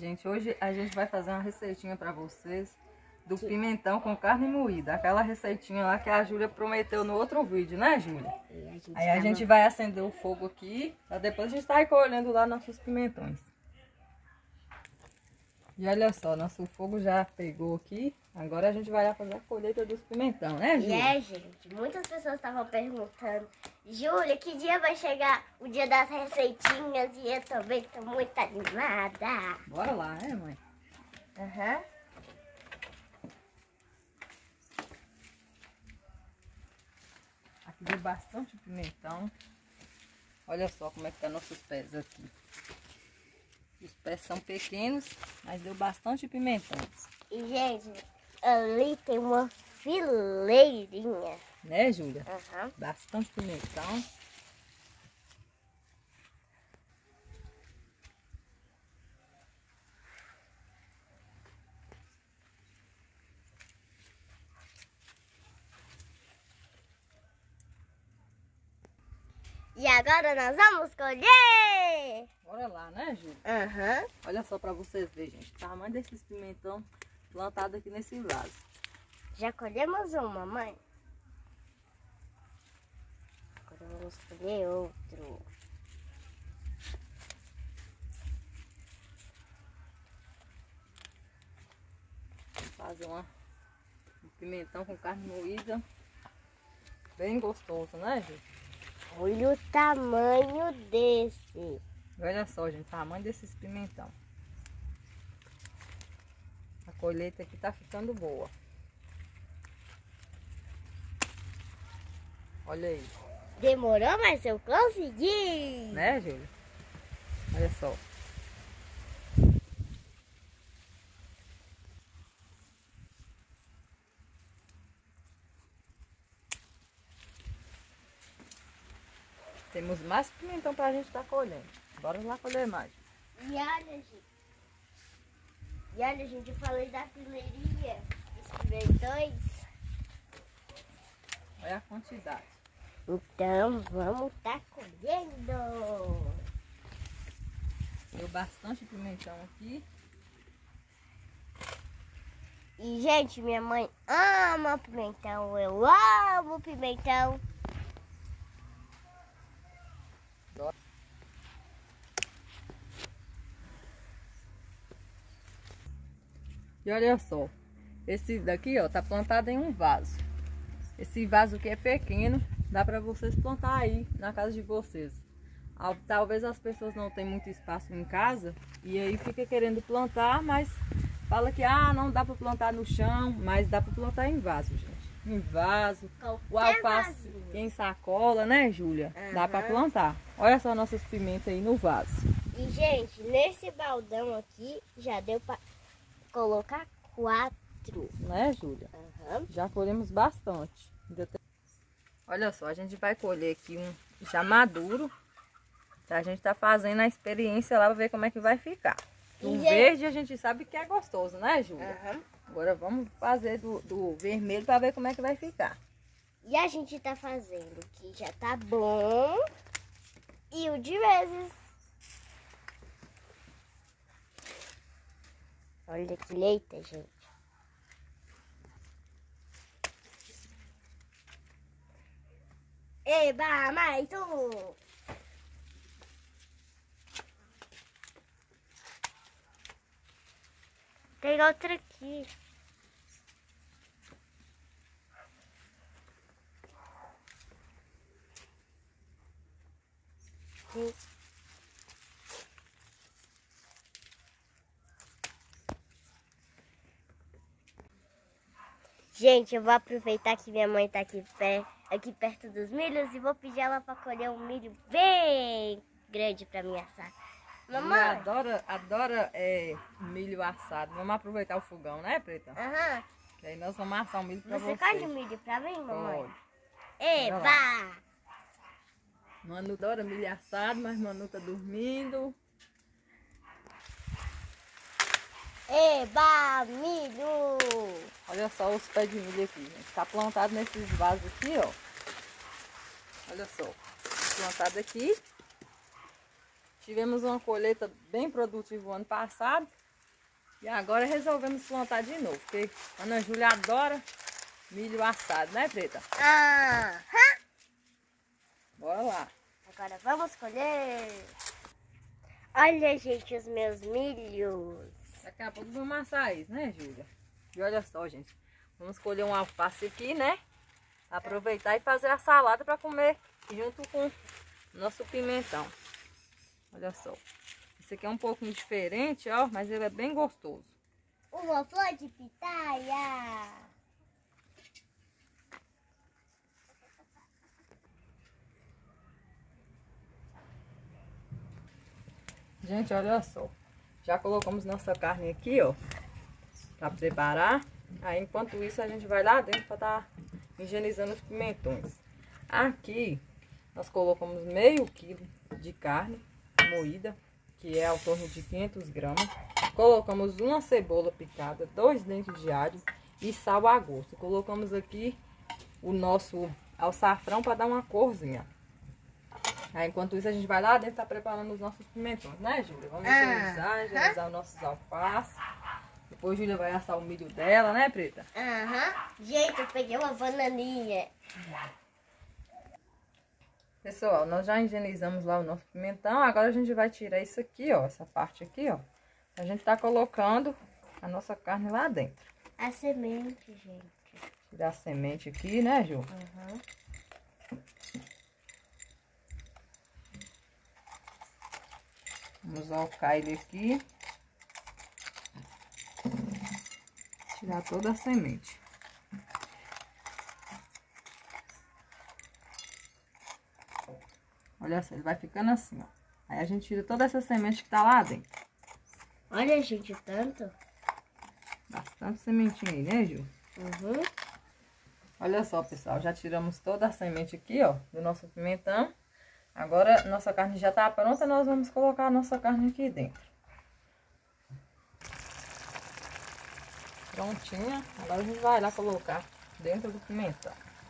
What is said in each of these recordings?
gente, hoje a gente vai fazer uma receitinha para vocês do pimentão com carne moída. Aquela receitinha lá que a Júlia prometeu no outro vídeo, né, Júlia? Aí a gente vai acender o fogo aqui, pra depois a gente tá aí colhendo lá nossos pimentões. E olha só, nosso fogo já pegou aqui. Agora a gente vai lá fazer a colheita dos pimentão, né, Júlia? Gente, muitas pessoas estavam perguntando: Júlia, que dia vai chegar o dia das receitinhas? E eu também tô muito animada. Bora lá, né, mãe? Aham. Aqui deu bastante pimentão. Olha só como é que tá nossos pés aqui. Os pés são pequenos, mas deu bastante pimentão. E, gente, ali tem uma fileirinha. Né, Júlia? Aham. Bastante pimentão. E agora nós vamos colher! Bora lá, né, Júlia? Aham. Olha só pra vocês verem, gente. O tamanho desses pimentão plantado aqui nesse vaso. Já colhemos uma, mãe? Agora vamos colher outro. Vamos fazer um pimentão com carne moída. Bem gostoso, né, Júlia? Olha o tamanho desse. Olha só, gente, o tamanho desses pimentão. A colheita aqui tá ficando boa. Olha aí. Demorou, mas eu consegui. Né, Júlia? Olha só. Temos mais pimentão pra gente estar colhendo. Bora lá colher mais. E olha, gente, eu falei da fileirinha dos pimentões. Olha a quantidade. Então, vamos estar colhendo. Deu bastante pimentão aqui. E, gente, minha mãe ama pimentão. Eu amo pimentão. E olha só, esse daqui, ó, tá plantado em um vaso. Esse vaso aqui é pequeno, dá pra vocês plantar aí na casa de vocês. Talvez as pessoas não tenham muito espaço em casa e aí fica querendo plantar, mas fala que não dá pra plantar no chão, mas dá pra plantar em vaso, gente. Em vaso, o alface em sacola, né, Júlia? Dá pra plantar. Olha só nossas pimentas aí no vaso. E, gente, nesse baldão aqui já deu pra colocar 4. Né, Júlia? Aham. Já colhemos bastante. Olha só, a gente vai colher aqui um já maduro. A gente tá fazendo a experiência lá pra ver como é que vai ficar. O verde a gente sabe que é gostoso, né, Júlia? Aham. Agora vamos fazer do vermelho pra ver como é que vai ficar. E a gente tá fazendo o que já tá bom e o de vezes. Olha que leita, gente. Eba, mais um! Tem outra aqui. Gente, eu vou aproveitar que minha mãe tá aqui perto dos milhos e vou pedir ela para colher um milho bem grande para mim assar. Mamãe! Adora milho assado. Vamos aproveitar o fogão, né, Preta? Aham. Que aí nós vamos assar o milho pra Você vocês. colhe milho para mim, mamãe? Pode. Eba! Manu adora milho assado, mas Manu tá dormindo. Eba, milho! Olha só os pés de milho aqui, gente. Tá plantado nesses vasos aqui, ó. Olha só. Plantado aqui. Tivemos uma colheita bem produtiva o ano passado. E agora resolvemos plantar de novo, porque a Ana Júlia adora milho assado, né, Preta? Aham. Bora lá. Agora vamos colher. Olha, gente, os meus milhos. Daqui a pouco vamos amassar isso, né, Júlia? E olha só, gente. Vamos colher um alface aqui, né? Aproveitar e fazer a salada para comer junto com o nosso pimentão. Olha só. Esse aqui é um pouquinho diferente, ó, mas ele é bem gostoso. Uma flor de pitaia. Gente, olha só. Já colocamos nossa carne aqui, ó, para preparar. Aí, enquanto isso, a gente vai lá dentro para estar higienizando os pimentões. Aqui, nós colocamos meio quilo de carne moída, que é ao torno de 500 gramas. Colocamos uma cebola picada, 2 dentes de alho e sal a gosto. Colocamos aqui o nosso alçafrão para dar uma corzinha. Aí, enquanto isso, a gente vai lá dentro tá preparando os nossos pimentões, né, Júlia? Vamos higienizar os nossos alfaces. Depois, Júlia vai assar o milho dela, né, Preta? Gente, eu peguei uma bananinha. Pessoal, nós já higienizamos lá o nosso pimentão. Agora a gente vai tirar isso aqui, ó. Essa parte aqui, ó. A gente tá colocando a nossa carne lá dentro. A semente, gente. Tirar a semente aqui, né, Ju? Vamos alcar ele aqui. Tirar toda a semente. Olha só, ele vai ficando assim, ó. Aí a gente tira toda essa semente que tá lá dentro. Olha, gente, tanto. Bastante sementinha aí, né, Ju? Olha só, pessoal, já tiramos toda a semente aqui, ó, do nosso pimentão. Agora, nossa carne já tá pronta, nós vamos colocar a nossa carne aqui dentro. Prontinha. Agora a gente vai lá colocar dentro do pimentão.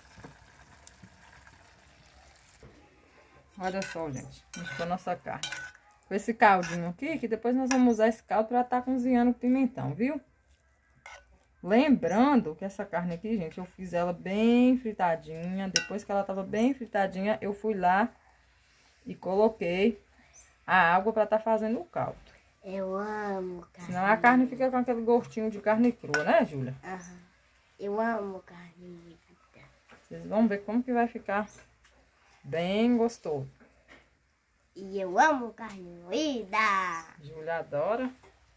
Olha só, gente, a gente põe a nossa carne. Com esse caldinho aqui, que depois nós vamos usar esse caldo para estar cozinhando o pimentão, viu? Lembrando que essa carne aqui, gente, eu fiz ela bem fritadinha. Depois que ela tava bem fritadinha, eu fui lá e coloquei a água para estar fazendo o caldo. Eu amo carne. Senão a carne fica com aquele gostinho de carne crua, né, Júlia? Eu amo carne moída. Vocês vão ver como que vai ficar bem gostoso. E eu amo carne moída. Júlia adora.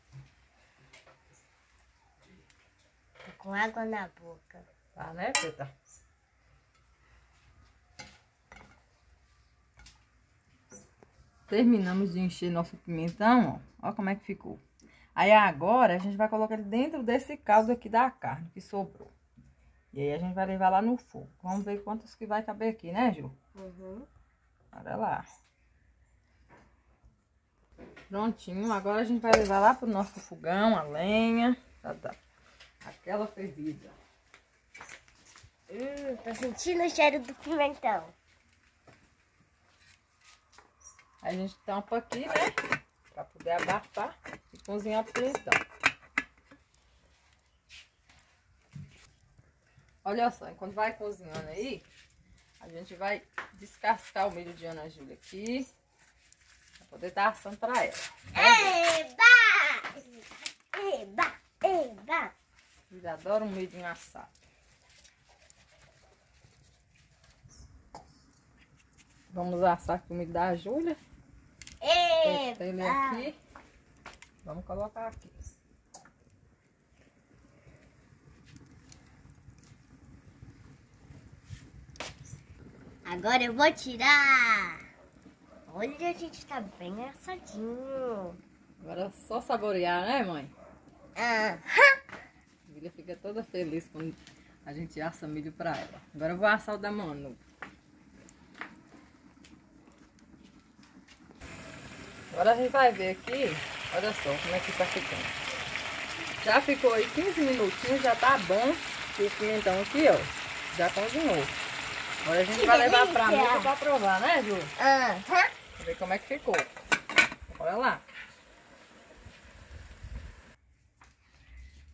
Tô com água na boca. Tá, né, Preta? Terminamos de encher nosso pimentão, ó. Ó como é que ficou. Aí agora a gente vai colocar ele dentro desse caldo aqui da carne que sobrou. E aí a gente vai levar lá no fogo. Vamos ver quantos que vai caber aqui, né, Ju? Olha lá. Prontinho. Agora a gente vai levar lá pro nosso fogão, a lenha. Pra dar aquela fervida. Tô sentindo o cheiro do pimentão. Aí a gente tampa aqui, né? Pra poder abafar e cozinhar o pimentão. Olha só, enquanto vai cozinhando aí, a gente vai descascar o milho de Ana Júlia aqui. Pra poder estar assando pra ela. Eba! Eba! Eba! Júlia adora um milho assado. Vamos assar aqui o milho da Júlia. Ele aqui. Vamos colocar aqui. Agora eu vou tirar. Olha, gente, tá bem assadinho. Agora é só saborear, né, mãe? Aham. A Júlia fica toda feliz quando a gente assa milho pra ela. Agora eu vou assar o da Manu. Agora a gente vai ver aqui, olha só como é que tá ficando. Já ficou aí 15 minutinhos, já tá bom. E o pimentão aqui, ó, já cozinhou. Agora a gente vai levar pra mesa pra provar, né, Ju? Pra ver como é que ficou. Olha lá.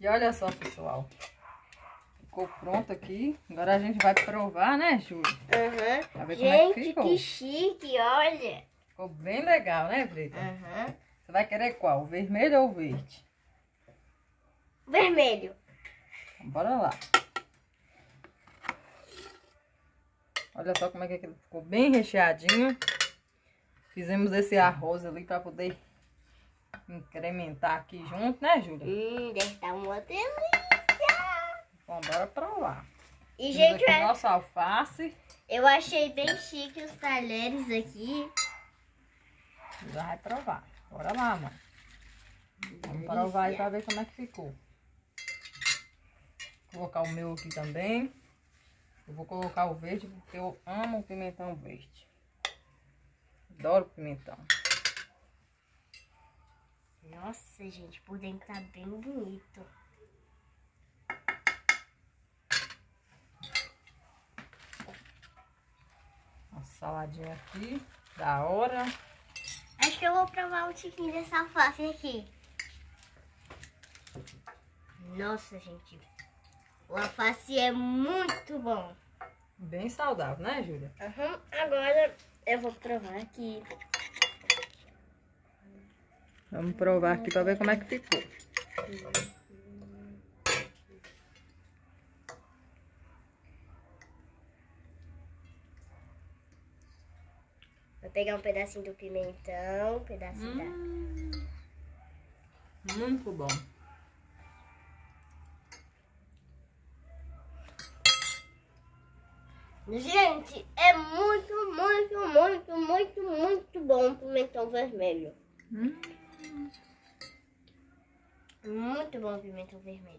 E olha só, pessoal. Ficou pronto aqui. Agora a gente vai provar, né, Júlia? Aham. Pra ver como é que Gente, ficou. que chique, olha. Ficou bem legal, né, Brita? Aham. Você vai querer qual? O vermelho ou o verde? Vermelho. Então, bora lá. Olha só como é que ele ficou bem recheadinho. Fizemos esse arroz ali para poder incrementar aqui junto, né, Júlia? Deve estar uma delícia. Bom, bora provar. E, Temos gente, aqui nossa alface. eu achei bem chique os talheres aqui. Já vai provar. Bora lá, mãe. Vamos provar aí para ver como é que ficou. Vou colocar o meu aqui também. Eu vou colocar o verde porque eu amo o pimentão verde. Adoro pimentão. Nossa, gente, por dentro tá bem bonito. Uma saladinha aqui, da hora. Acho que eu vou provar um tiquinho dessa alface aqui. Nossa, gente. O alface é muito bom. Bem saudável, né, Júlia? Uhum. Agora eu vou provar aqui. Vamos provar aqui para ver como é que ficou. Vou pegar um pedacinho do pimentão, um pedacinho da... Muito bom. Gente, é muito, muito, muito, muito, muito bom o pimentão vermelho. Muito bom o pimentão vermelho.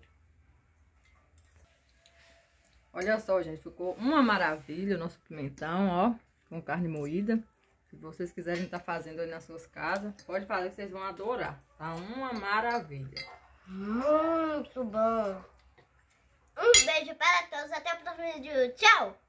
Olha só, gente, ficou uma maravilha o nosso pimentão, ó, com carne moída. Se vocês quiserem estar fazendo aí nas suas casas, pode fazer que vocês vão adorar. Tá uma maravilha. Muito bom. Um beijo para todos, até o próximo vídeo. Tchau!